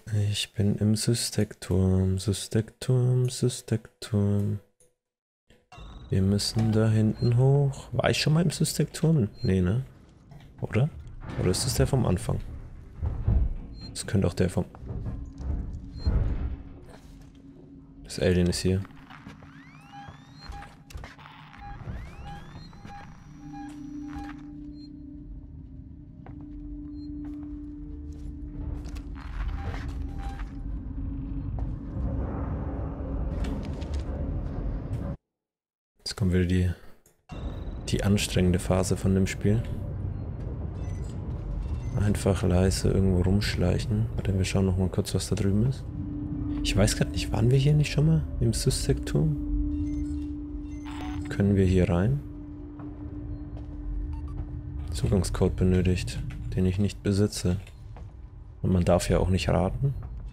Ich bin im Systekturm, Systekturm, Systekturm. Wir müssen da hinten hoch. War ich schon mal im Systekturm? Nee, ne? Oder? Oder ist das der vom Anfang? Das könnte auch der vom... Das Alien ist hier. Jetzt kommt wieder die anstrengende Phase von dem Spiel. Einfach leise irgendwo rumschleichen. Warte, wir schauen noch mal kurz, was da drüben ist. Ich weiß gerade nicht, waren wir hier nicht schon mal im Systekturm? Können wir hier rein? Zugangscode benötigt, den ich nicht besitze. Und man darf ja auch nicht raten.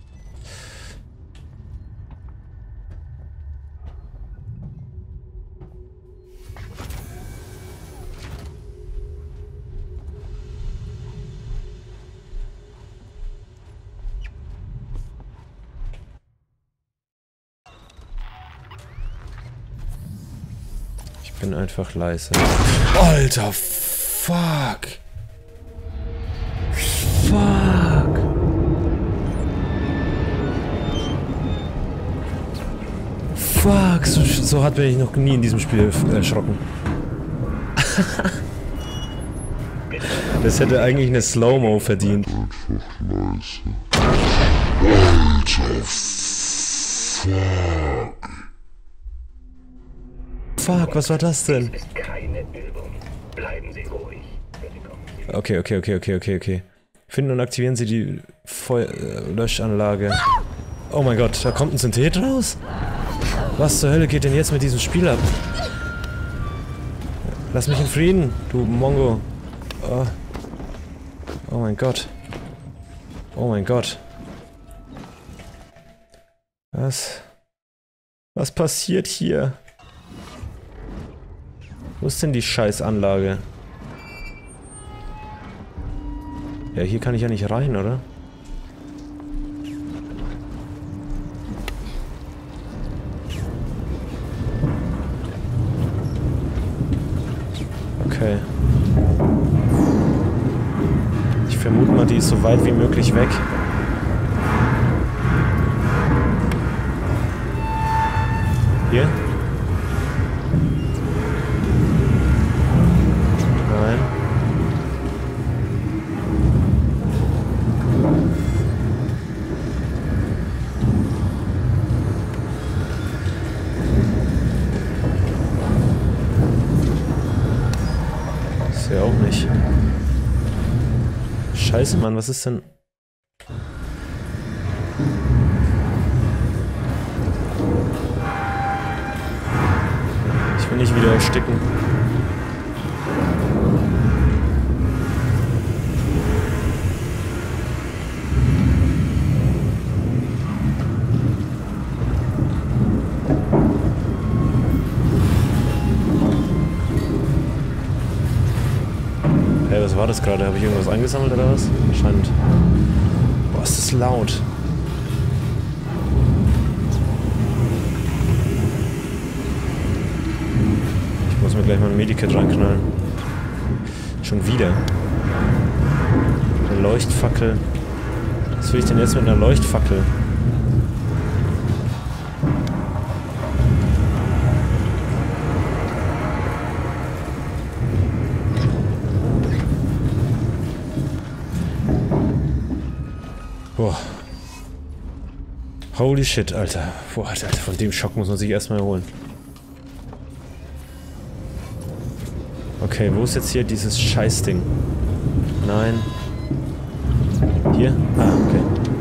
Ich bin einfach leise. Alter, fuck! Fuck! Fuck! So hat bin ich noch nie in diesem Spiel erschrocken. Das hätte eigentlich eine Slow-Mo verdient. Alter, fuck! Fuck, was war das denn? Das ist keine Übung. Bleiben Sie ruhig. Okay. Finden und aktivieren Sie die Löschanlage. Oh mein Gott, da kommt ein Synthet raus? Was zur Hölle geht denn jetzt mit diesem Spiel ab? Lass mich in Frieden, du Mongo. Oh mein Gott. Oh mein Gott. Was passiert hier? Wo ist denn die Scheißanlage? Ja, hier kann ich ja nicht rein, oder? Okay. Ich vermute mal, die ist so weit wie möglich weg. Hier? Nein. Ist ja auch nicht. Scheiße, Mann, was ist denn... Ich will nicht wieder ersticken. Hey, was war das gerade? Habe ich irgendwas eingesammelt oder was? Anscheinend. Boah, ist das laut. Ich muss mir gleich mal ein Medikit reinknallen. Schon wieder. Eine Leuchtfackel. Was will ich denn jetzt mit einer Leuchtfackel? Boah. Holy shit, Alter. Boah, Alter, von dem Schock muss man sich erstmal erholen. Okay, wo ist jetzt hier dieses Scheißding? Nein. Hier? Ah, okay.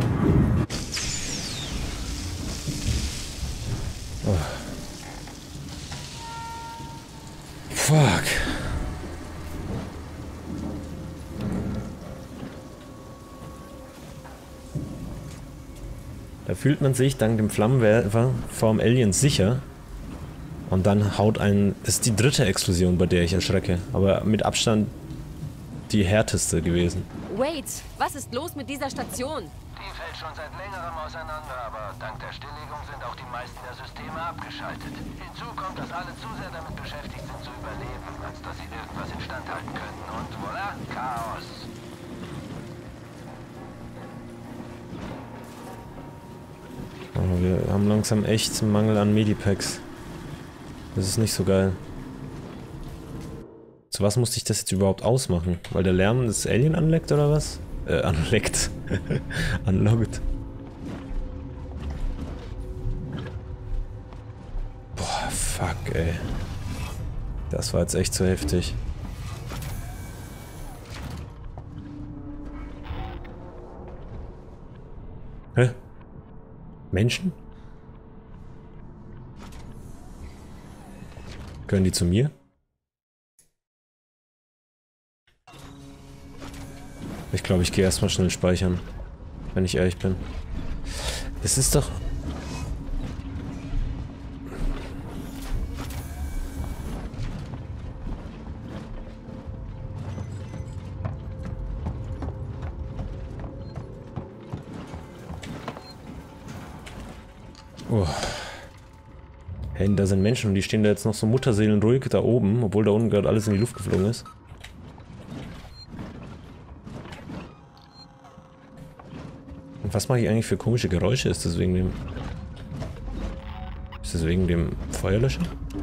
Oh. Fuck. Da fühlt man sich dank dem Flammenwerfer vorm Alien sicher. Und dann haut einen... Das ist die dritte Explosion, bei der ich erschrecke. Aber mit Abstand die härteste gewesen. Wade, was ist los mit dieser Station? Die fällt schon seit längerem auseinander, aber dank der Stilllegung sind auch die meisten der Systeme abgeschaltet. Hinzu kommt, dass alle zu sehr damit beschäftigt sind zu überleben, als dass sie irgendwas instand halten könnten. Und voilà, Chaos. Oh, wir haben langsam echt einen Mangel an Medipacks. Das ist nicht so geil. Zu was musste ich das jetzt überhaupt ausmachen? Weil der Lärm das Alien anleckt oder was? Anleckt. Anloggt. Boah, fuck, ey. Das war jetzt echt zu heftig. Hä? Menschen? Gehören die zu mir? Ich glaube, ich gehe erstmal schnell speichern, wenn ich ehrlich bin. Es ist doch... Oh. Hey, da sind Menschen und die stehen da jetzt noch so mutterseelenruhig da oben, obwohl da unten gerade alles in die Luft geflogen ist. Und was mache ich eigentlich für komische Geräusche? Ist das wegen dem... Ist das wegen dem Feuerlöscher?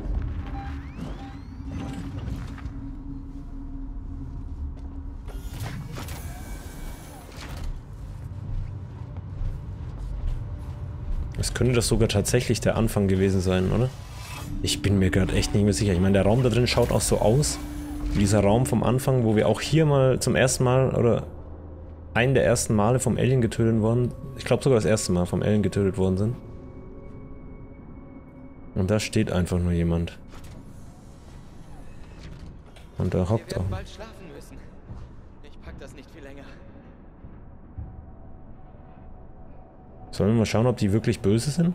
Es könnte das sogar tatsächlich der Anfang gewesen sein, oder? Ich bin mir gerade echt nicht mehr sicher. Ich meine, der Raum da drin schaut auch so aus, wie dieser Raum vom Anfang, wo wir auch hier mal zum ersten Mal, oder einen der ersten Male vom Alien getötet wurden. Ich glaube sogar das erste Mal vom Alien getötet worden sind. Und da steht einfach nur jemand. Und da hockt auch. Bald schlafen müssen. Ich pack das nicht viel länger. Sollen wir mal schauen, ob die wirklich böse sind?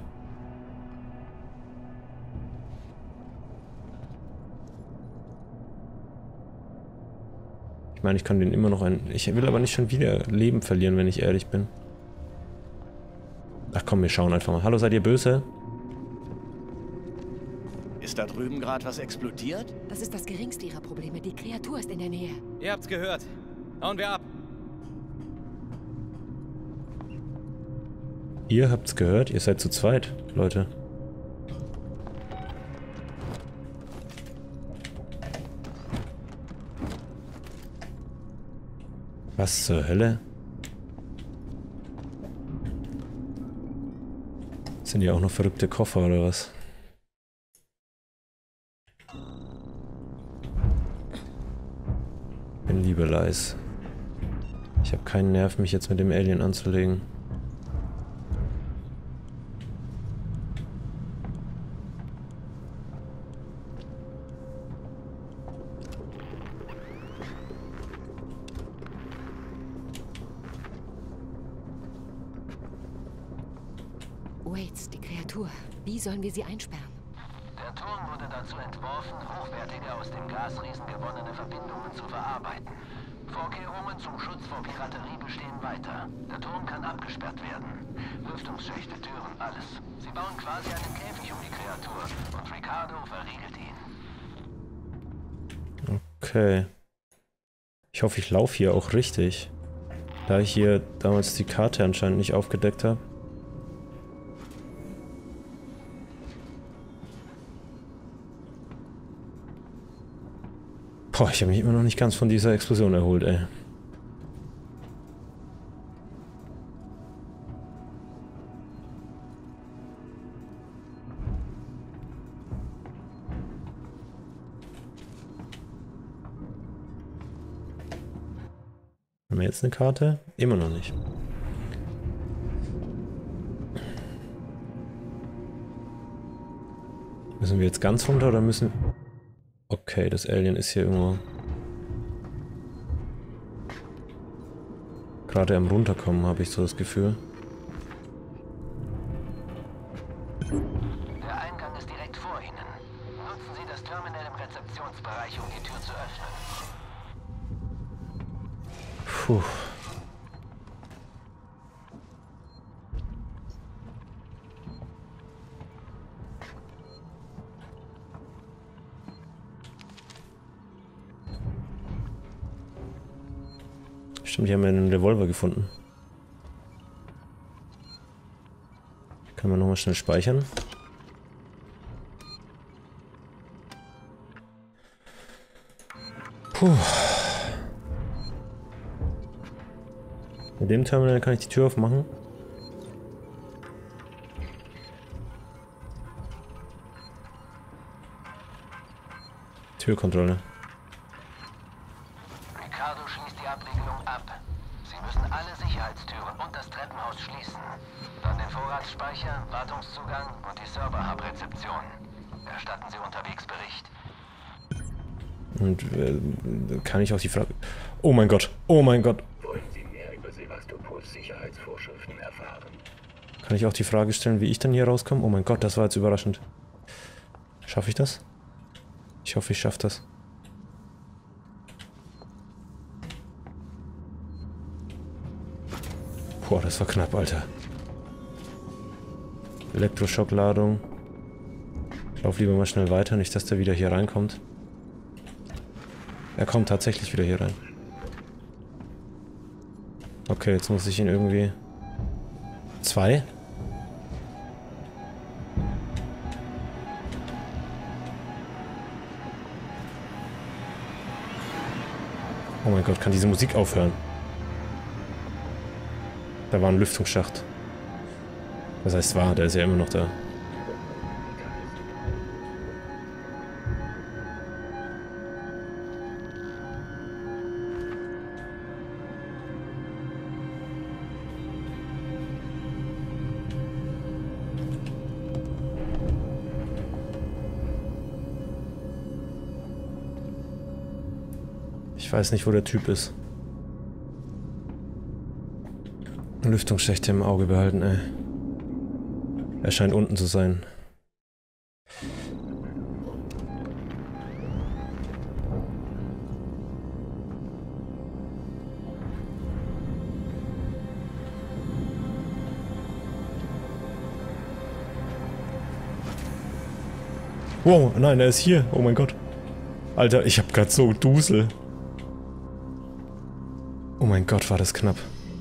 Ich meine, ich kann den immer noch Ich will aber nicht schon wieder Leben verlieren, wenn ich ehrlich bin. Ach komm, wir schauen einfach mal. Hallo, seid ihr böse? Ist da drüben gerade was explodiert? Das ist das geringste ihrer Probleme. Die Kreatur ist in der Nähe. Ihr habt's gehört. Hauen wir ab. Ihr habt's gehört? Ihr seid zu zweit, Leute. Was zur Hölle? Sind ja auch noch verrückte Koffer oder was? Bin lieber leise. Ich habe keinen Nerv, mich jetzt mit dem Alien anzulegen. Waits, die Kreatur. Wie sollen wir sie einsperren? Der Turm wurde dazu entworfen, hochwertige aus dem Gasriesen gewonnene Verbindungen zu verarbeiten. Vorkehrungen zum Schutz vor Piraterie bestehen weiter. Der Turm kann abgesperrt werden. Lüftungsschächte, Türen, alles. Sie bauen quasi einen Käfig um die Kreatur und Ricardo verriegelt ihn. Okay. Ich hoffe, ich laufe hier auch richtig. Da ich hier damals die Karte anscheinend nicht aufgedeckt habe. Boah, ich habe mich immer noch nicht ganz von dieser Explosion erholt, ey. Haben wir jetzt eine Karte? Immer noch nicht. Müssen wir jetzt ganz runter oder müssen... Okay, das Alien ist hier irgendwo gerade am runterkommen, habe ich so das Gefühl. Der Eingang ist direkt vor Ihnen. Nutzen Sie das Terminal im Rezeptionsbereich, um die Tür zu öffnen. Puh. Stimmt, die haben ja einen Revolver gefunden. Kann man nochmal schnell speichern. Puh. Mit dem Terminal kann ich die Tür aufmachen. Türkontrolle. Ricardo schließt die Abriegelung ab. Sie müssen alle Sicherheitstüren und das Treppenhaus schließen. Dann den Vorratsspeicher, Wartungszugang und die Server-Hub-Rezeption. Erstatten Sie unterwegs Bericht. Und kann ich auch die Frage... Oh mein Gott, oh mein Gott. Wollen Sie mehr über Sevastopols Sicherheitsvorschriften erfahren? Kann ich auch die Frage stellen, wie ich dann hier rauskomme? Oh mein Gott, das war jetzt überraschend. Schaffe ich das? Ich hoffe, ich schaffe das. Boah, das war knapp, Alter. Elektroschockladung. Ich laufe lieber mal schnell weiter, nicht, dass der wieder hier reinkommt. Er kommt tatsächlich wieder hier rein. Okay, jetzt muss ich ihn irgendwie... 2? Oh mein Gott, kann diese Musik aufhören? Da war ein Lüftungsschacht. Das heißt war, der ist ja immer noch da. Ich weiß nicht, wo der Typ ist. Lüftungsschächte im Auge behalten, ey. Er scheint unten zu sein. Wow, nein, er ist hier. Oh mein Gott. Alter, ich hab grad so Dusel. Oh mein Gott, war das knapp.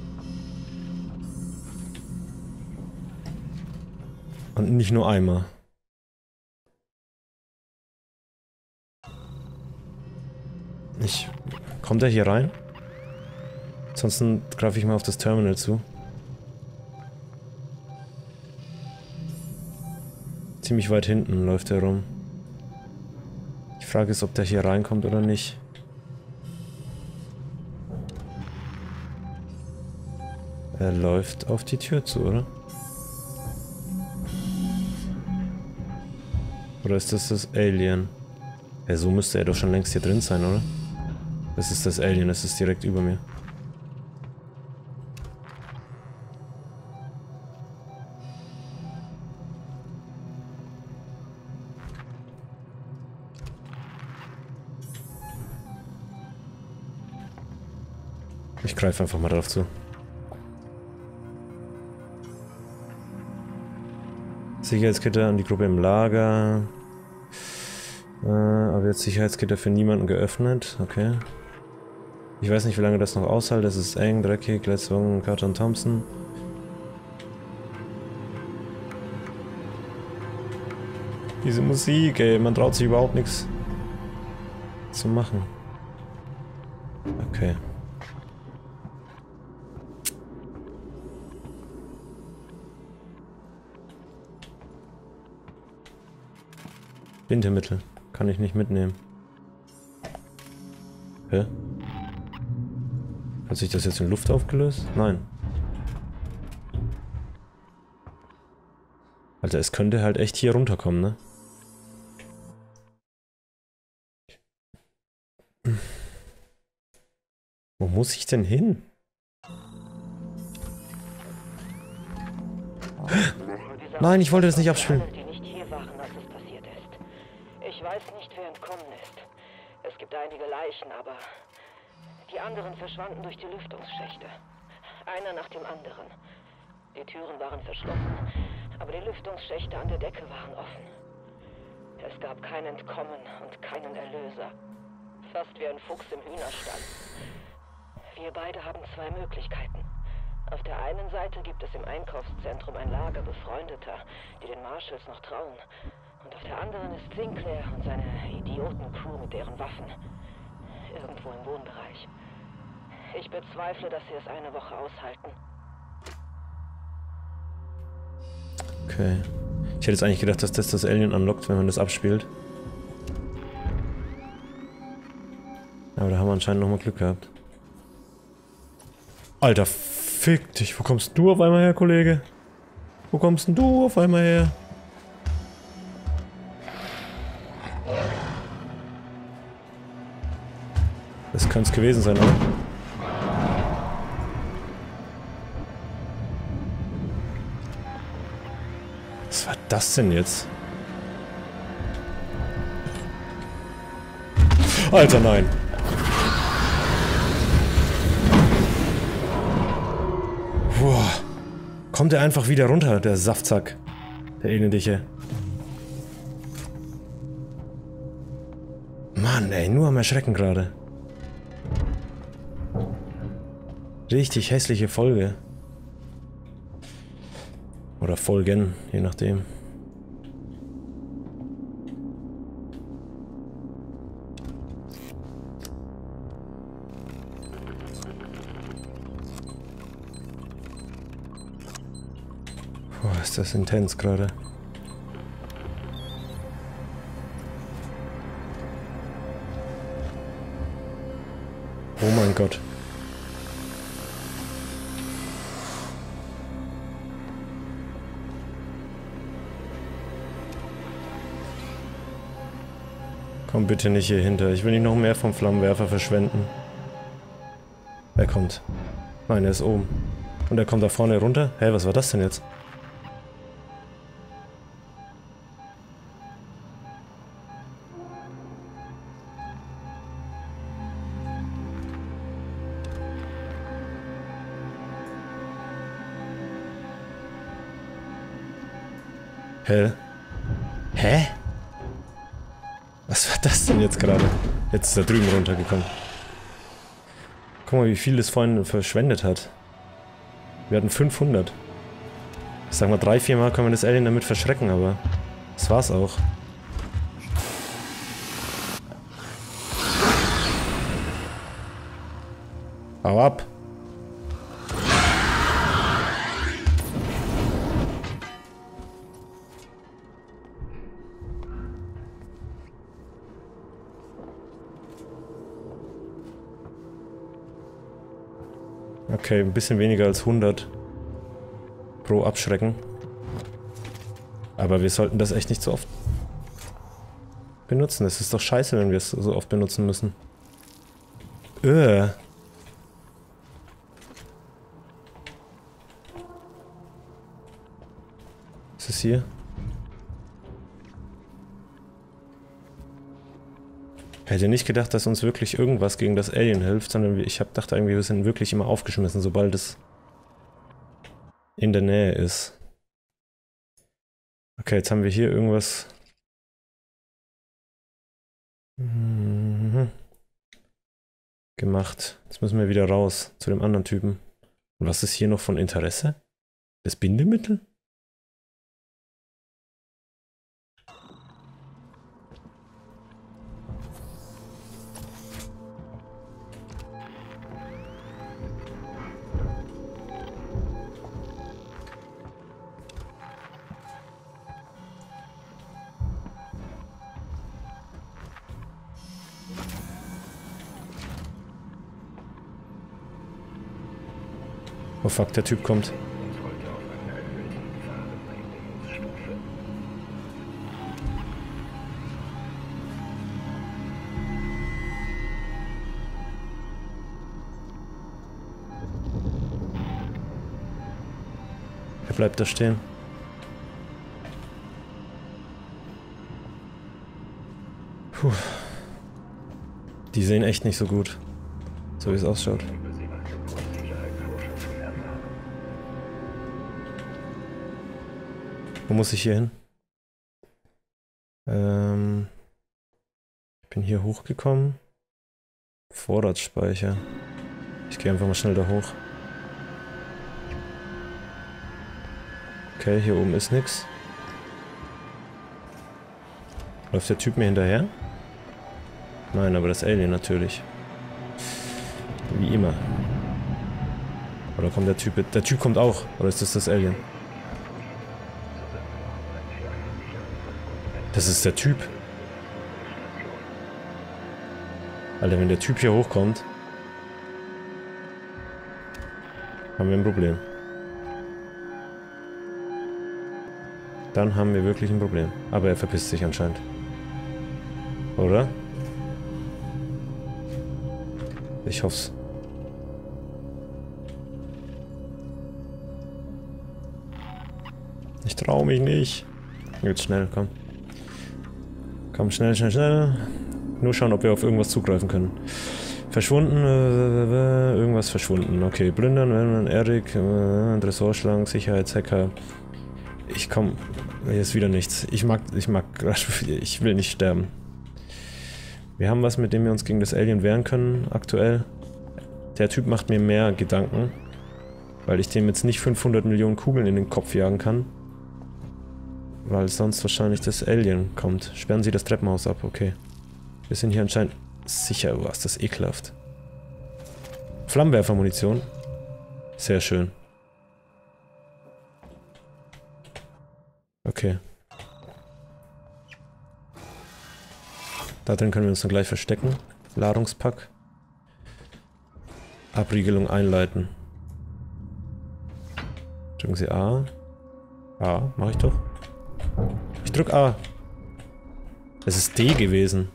Und nicht nur einmal. Kommt er hier rein? Ansonsten greife ich mal auf das Terminal zu. Ziemlich weit hinten läuft er rum. Die Frage ist, ob der hier reinkommt oder nicht. Er läuft auf die Tür zu, oder? Oder ist das das Alien? Ja, so müsste er doch schon längst hier drin sein, oder? Das ist das Alien, das ist direkt über mir. Ich greife einfach mal drauf zu. Sicherheitskette an die Gruppe im Lager. Aber jetzt Sicherheitskette für niemanden geöffnet. Okay. Ich weiß nicht, wie lange das noch aushält. Das ist eng, dreckig, Letzung, Carter und Thompson. Diese Musik, ey, man traut sich überhaupt nichts zu machen. Okay. Bindemittel. Kann ich nicht mitnehmen. Hä? Hat sich das jetzt in Luft aufgelöst? Nein. Alter, es könnte halt echt hier runterkommen, ne? Wo muss ich denn hin? Nein, ich wollte das nicht abspielen. Ich weiß nicht, wer entkommen ist. Es gibt einige Leichen, aber die anderen verschwanden durch die Lüftungsschächte. Einer nach dem anderen. Die Türen waren verschlossen, aber die Lüftungsschächte an der Decke waren offen. Es gab kein Entkommen und keinen Erlöser. Fast wie ein Fuchs im Hühnerstall. Wir beide haben zwei Möglichkeiten. Auf der einen Seite gibt es im Einkaufszentrum ein Lager Befreundeter, die den Marshalls noch trauen. Und auf der anderen ist Sinclair und seine Idioten-Crew mit deren Waffen. Irgendwo im Wohnbereich. Ich bezweifle, dass sie es eine Woche aushalten. Okay. Ich hätte jetzt eigentlich gedacht, dass das Alien unlockt, wenn man das abspielt. Aber da haben wir anscheinend nochmal Glück gehabt. Alter, fick dich. Wo kommst du auf einmal her, Kollege? Wo kommst denn du auf einmal her? Das kann es gewesen sein, oder? Was war das denn jetzt? Alter, nein! Boah. Kommt er einfach wieder runter, der Saftsack. Der elendige. Mann, ey, nur am Erschrecken gerade. Richtig hässliche Folge. Oder Folgen, je nachdem. Boah, ist das intens gerade. Oh mein Gott. Komm bitte nicht hier hinter. Ich will nicht noch mehr vom Flammenwerfer verschwenden. Er kommt. Nein, er ist oben. Und er kommt da vorne runter. Hä, was war das denn jetzt? Hä? Hä? Was war das denn jetzt gerade? Jetzt ist er drüben runtergekommen. Guck mal, wie viel das vorhin verschwendet hat. Wir hatten 500. Ich sag mal, 3-4 Mal können wir das Alien damit verschrecken, aber das war's auch. Hau ab! Okay, ein bisschen weniger als 100 pro Abschrecken. Aber wir sollten das echt nicht so oft benutzen. Es ist doch scheiße, wenn wir es so oft benutzen müssen. Was ist hier? Ich hätte nicht gedacht, dass uns wirklich irgendwas gegen das Alien hilft, sondern dachte irgendwie, wir sind wirklich immer aufgeschmissen, sobald es in der Nähe ist. Okay, jetzt haben wir hier irgendwas gemacht. Jetzt müssen wir wieder raus zu dem anderen Typen. Und was ist hier noch von Interesse? Das Bindemittel? Oh fuck, der Typ kommt. Er bleibt da stehen. Puh. Die sehen echt nicht so gut, so wie es ausschaut. Wo muss ich hier hin? Ich bin hier hochgekommen. Vorratsspeicher. Ich gehe einfach mal schnell da hoch. Okay, hier oben ist nichts. Läuft der Typ mir hinterher? Nein, aber das Alien natürlich. Wie immer. Oder kommt der Typ... Der Typ kommt auch. Oder ist das Alien? Das ist der Typ. Alter, wenn der Typ hier hochkommt, haben wir ein Problem. Dann haben wir wirklich ein Problem. Aber er verpisst sich anscheinend. Oder? Ich hoff's. Ich trau mich nicht. Jetzt schnell, komm. Komm, schnell, schnell, schnell. Nur schauen, ob wir auf irgendwas zugreifen können. Verschwunden, irgendwas verschwunden. Okay, Blindern, Erik, Dressurschlangen, Sicherheitshacker. Ich komm, hier ist wieder nichts. Ich will nicht sterben. Wir haben was, mit dem wir uns gegen das Alien wehren können, aktuell. Der Typ macht mir mehr Gedanken, weil ich dem jetzt nicht 500 Millionen Kugeln in den Kopf jagen kann. Weil sonst wahrscheinlich das Alien kommt. Sperren Sie das Treppenhaus ab, okay. Wir sind hier anscheinend sicher. Was, das ist ekelhaft. Flammenwerfermunition. Sehr schön. Okay. Da drin können wir uns dann gleich verstecken. Ladungspack. Abriegelung einleiten. Drücken Sie A. A, mach ich doch. Ich drück A. Es ist D gewesen.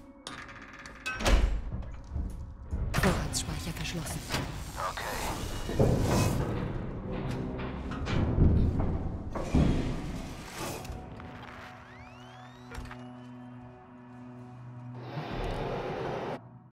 Vorratsspeicher verschlossen. Okay.